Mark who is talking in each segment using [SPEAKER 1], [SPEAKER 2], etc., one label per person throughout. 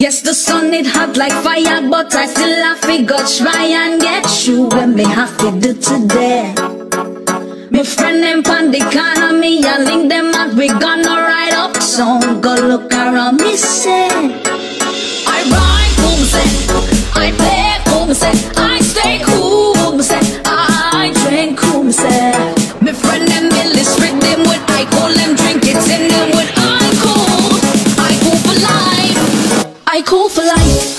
[SPEAKER 1] Yes, the sun it hot like fire, but I still have to go try and get through when me have to do today. Me friend them pan the corner, me I link them out, we gonna ride up soon. Go look around me, say I ride cool, say I play cool, say I stay cool, say I drink cool, say me friend them Millie street them with I call them drink it in them with I cool for life. I cool for life.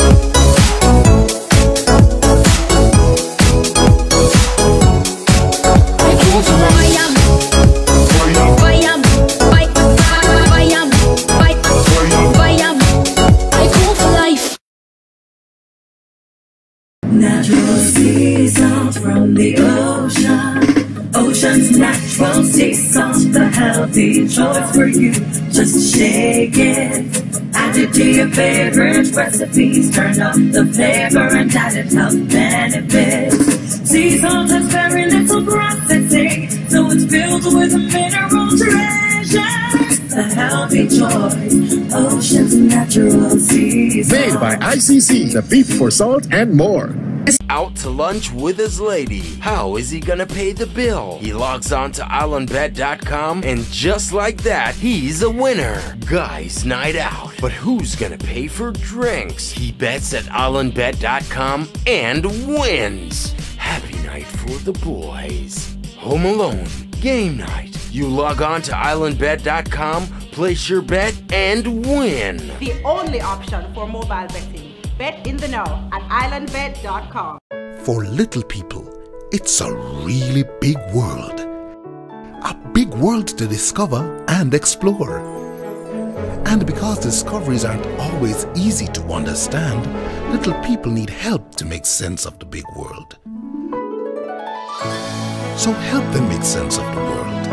[SPEAKER 1] I cool for life. I cool for life.
[SPEAKER 2] Natural sea salt from the ocean. Ocean's natural sea salt, the healthy choice for you. Just shake it. Add it to your favorite recipes. Turn up the flavor and add it health benefits. Sea salt has very little processing, so it's filled with mineral treasure. A healthy choice. Ocean's natural sea salt.
[SPEAKER 3] Made by ICC, the beef for salt and more.
[SPEAKER 4] Out to lunch with his lady. How is he gonna pay the bill? He logs on to islandbet.com and just like that, he's a winner. Guys night out. But who's gonna pay for drinks? He bets at islandbet.com and wins. Happy night for the boys. Home Alone, game night. You log on to islandbet.com, place your bet and win.
[SPEAKER 5] The only option for mobile betting. Bet in the know at islandbet.com.
[SPEAKER 6] For little people, it's a really big world. A big world to discover and explore. And because discoveries aren't always easy to understand, little people need help to make sense of the big world. So help them make sense of the world.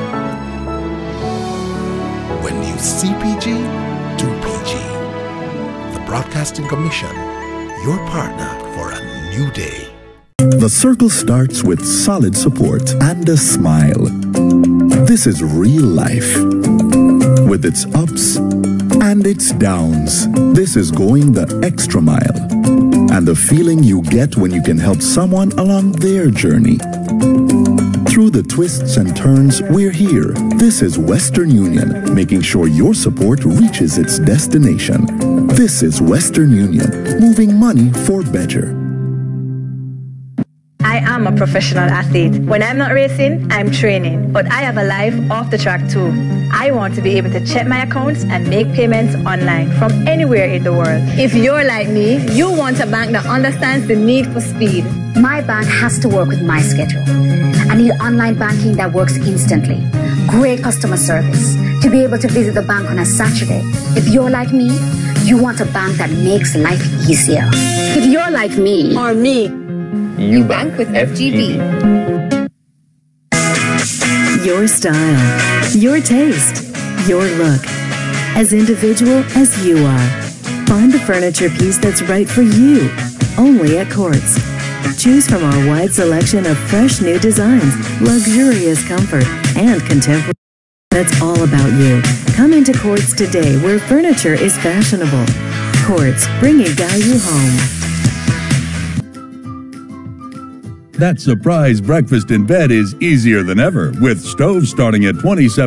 [SPEAKER 6] When you CPG, do PG. Broadcasting Commission, your partner for a new day.
[SPEAKER 7] The circle starts with solid support and a smile. This is real life, with its ups and its downs. This is going the extra mile, and the feeling you get when you can help someone along their journey. Through the twists and turns, we're here. This is Western Union, making sure your support reaches its destination. This is Western Union, moving money for better.
[SPEAKER 8] I am a professional athlete. When I'm not racing, I'm training. But I have a life off the track too. I want to be able to check my accounts and make payments online from anywhere in the world. If you're like me, you want a bank that understands the need for speed.
[SPEAKER 9] My bank has to work with my schedule. I need online banking that works instantly. Great customer service. To be able to visit the bank on a Saturday. If you're like me, you want a bank that makes life easier. If you're like me,
[SPEAKER 8] Or me.
[SPEAKER 9] you bank with FGB.
[SPEAKER 10] Your style, your taste, your look. As individual as you are. Find the furniture piece that's right for you. Only at Quartz. Choose from our wide selection of fresh new designs, luxurious comfort, and contemporary. That's all about you. Come into Quartz today, where furniture is fashionable. Quartz, bringing value home.
[SPEAKER 11] That surprise breakfast in bed is easier than ever with stoves starting at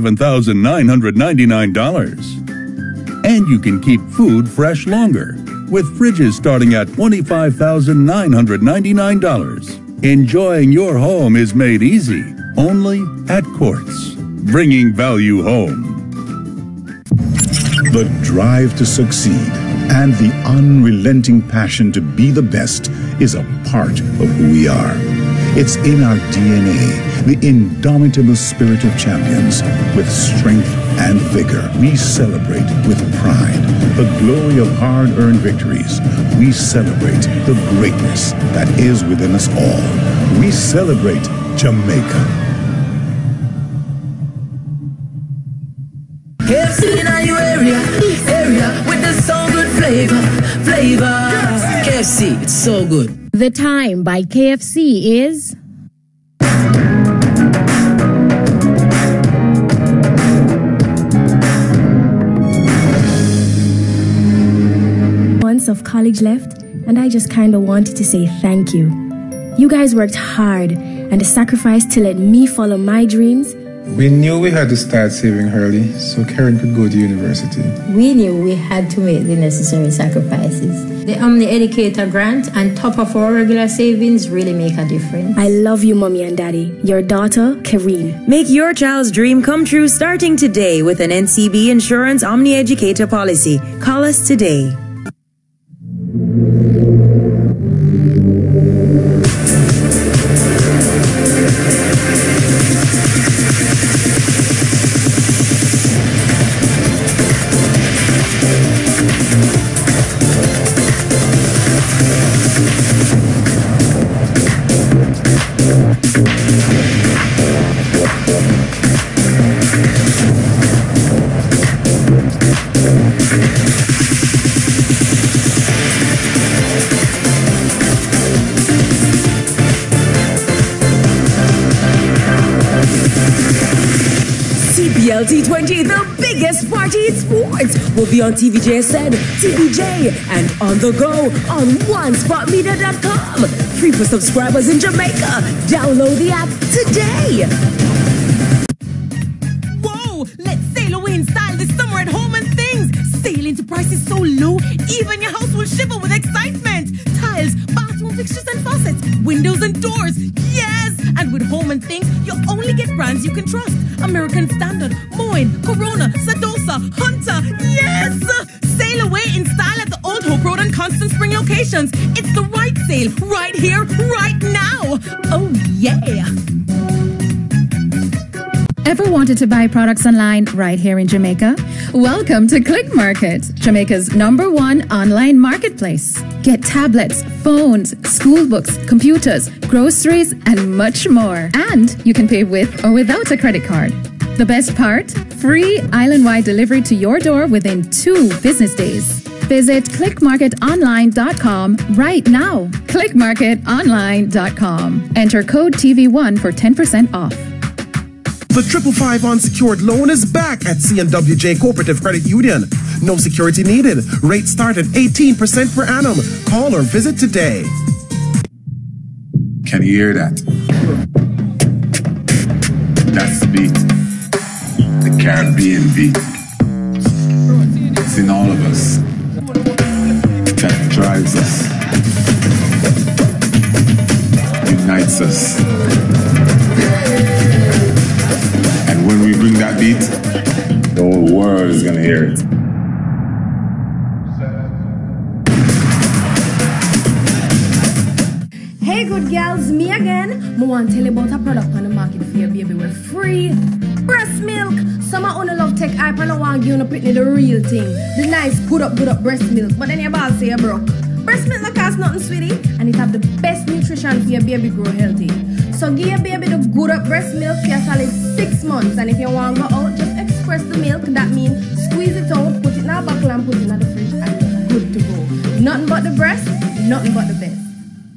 [SPEAKER 11] $27,999. And you can keep food fresh longer with fridges starting at $25,999. Enjoying your home is made easy only at Quartz, bringing value home.
[SPEAKER 12] The drive to succeed and the unrelenting passion to be the best is a part of who we are. It's in our DNA, the indomitable spirit of champions. With strength and vigor, we celebrate with pride the glory of hard-earned victories. We celebrate the greatness that is within us all. We celebrate Jamaica.
[SPEAKER 2] KFC in your area with the so good flavor. KFC, it's so good.
[SPEAKER 13] The Time by KFC is...
[SPEAKER 14] months of college left, and I just kind of wanted to say thank you. You guys worked hard, and the sacrifice to let me follow my dreams.
[SPEAKER 15] We knew we had to start saving early so Karen could go to university.
[SPEAKER 16] We knew we had to make the necessary sacrifices. The Omni Educator grant and top of our regular savings really make a difference.
[SPEAKER 14] I love you, Mommy and Daddy. Your daughter, Kareen.
[SPEAKER 17] Make your child's dream come true starting today with an NCB Insurance Omni Educator policy. Call us today.
[SPEAKER 18] T20, the biggest party in sports, will be on TVJSN, TVJ, and on the go on OneSpotMedia.com. Free for subscribers in Jamaica. Download the app today.
[SPEAKER 19] Whoa! Let's sail away in style this summer at Home and Things. Sail into prices so low, even your house will shiver with excitement. Tiles, bathroom fixtures and faucets, windows and doors. Yes! And with Home and Things, you only get brands you can trust. American Standard, Moen, Corona, Sadosa, Hunter. Yes! Sail away in style at the Old Hope Road and Constant Spring locations. It's the right sale right here, right now. Oh, yeah.
[SPEAKER 20] Ever wanted to buy products online right here in Jamaica? Welcome to Click Market, Jamaica's #1 online marketplace. Get tablets, phones, school books, computers, groceries, and much more. And you can pay with or without a credit card. The best part? Free island-wide delivery to your door within 2 business days. Visit clickmarketonline.com right now. clickmarketonline.com. Enter code TV1 for 10% off.
[SPEAKER 21] The 555 unsecured loan is back at CNWJ Cooperative Credit Union. No security needed. Rates start at 18% per annum. Call or visit today.
[SPEAKER 22] Can you hear that? That's the beat. The Caribbean beat. It's in all of us. That drives us. Unites us. And when we bring that beat, the whole world is gonna hear it.
[SPEAKER 14] Hey good girls, me again. I want to tell you about a product on the market for your baby with free breast milk. Some of you love take hype and I want to give you Pitney the real thing. The nice good up breast milk. But then your boss say you're broke. Breast milk no cost nothing, sweetie. And it have the best nutrition for your baby grow healthy. So give your baby the good up breast milk for a solid 6 months. And if you want to go out, just express the milk. That means squeeze it out, put it in a bottle and put it in the fridge and you're good to go. Nothing but the breast, nothing but the best.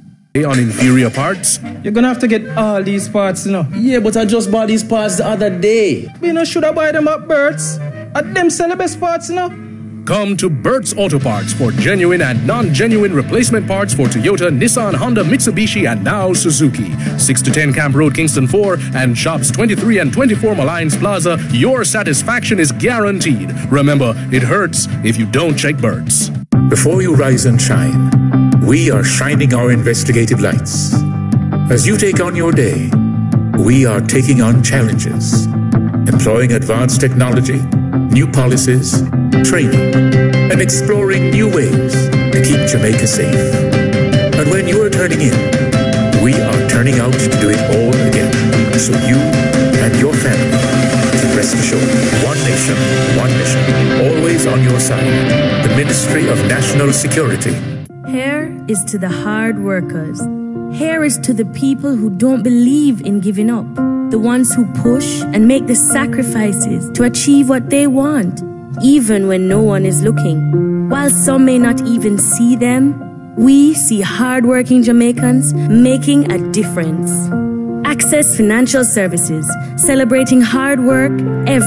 [SPEAKER 3] On inferior parts?
[SPEAKER 23] You're gonna have to get all these parts, you know.
[SPEAKER 24] Yeah, but I just bought these parts the other day.
[SPEAKER 23] You know, should I buy them at Bert's? At them sell the best parts, you know.
[SPEAKER 3] Come to Bert's Auto Parts for genuine and non-genuine replacement parts for Toyota, Nissan, Honda, Mitsubishi, and now Suzuki. 6 to 10 Camp Road, Kingston 4, and shops 23 and 24 Alliance Plaza. Your satisfaction is guaranteed. Remember, it hurts if you don't check Bert's.
[SPEAKER 25] Before you rise and shine, we are shining our investigative lights. As you take on your day, we are taking on challenges, employing advanced technology, new policies, training, and exploring new ways to keep Jamaica safe. And when you are turning in, we are turning out to do it all again. So you and your family can rest assured. One nation, one mission, always on your side. The Ministry of National Security.
[SPEAKER 14] Hair is to the hard workers. Hair is to the people who don't believe in giving up. The ones who push and make the sacrifices to achieve what they want, even when no one is looking. While some may not even see them, we see hardworking Jamaicans making a difference. Access Financial Services, celebrating hard work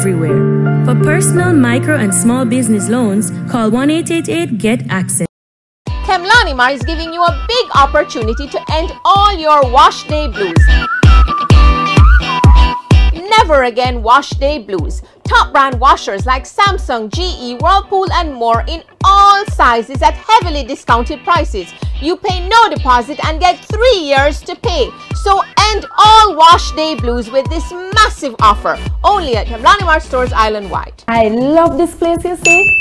[SPEAKER 14] everywhere. For personal, micro, and small business loans, call 1-888-GET-ACCESS.
[SPEAKER 1] Hemlani Mar is giving you a big opportunity to end all your wash day blues. Never again wash day blues. Top brand washers like Samsung, GE, Whirlpool and more in all sizes at heavily discounted prices. You pay no deposit and get 3 years to pay. So end all wash day blues with this massive offer only at Hemlani Mar stores island-wide.
[SPEAKER 4] I love this place, you see.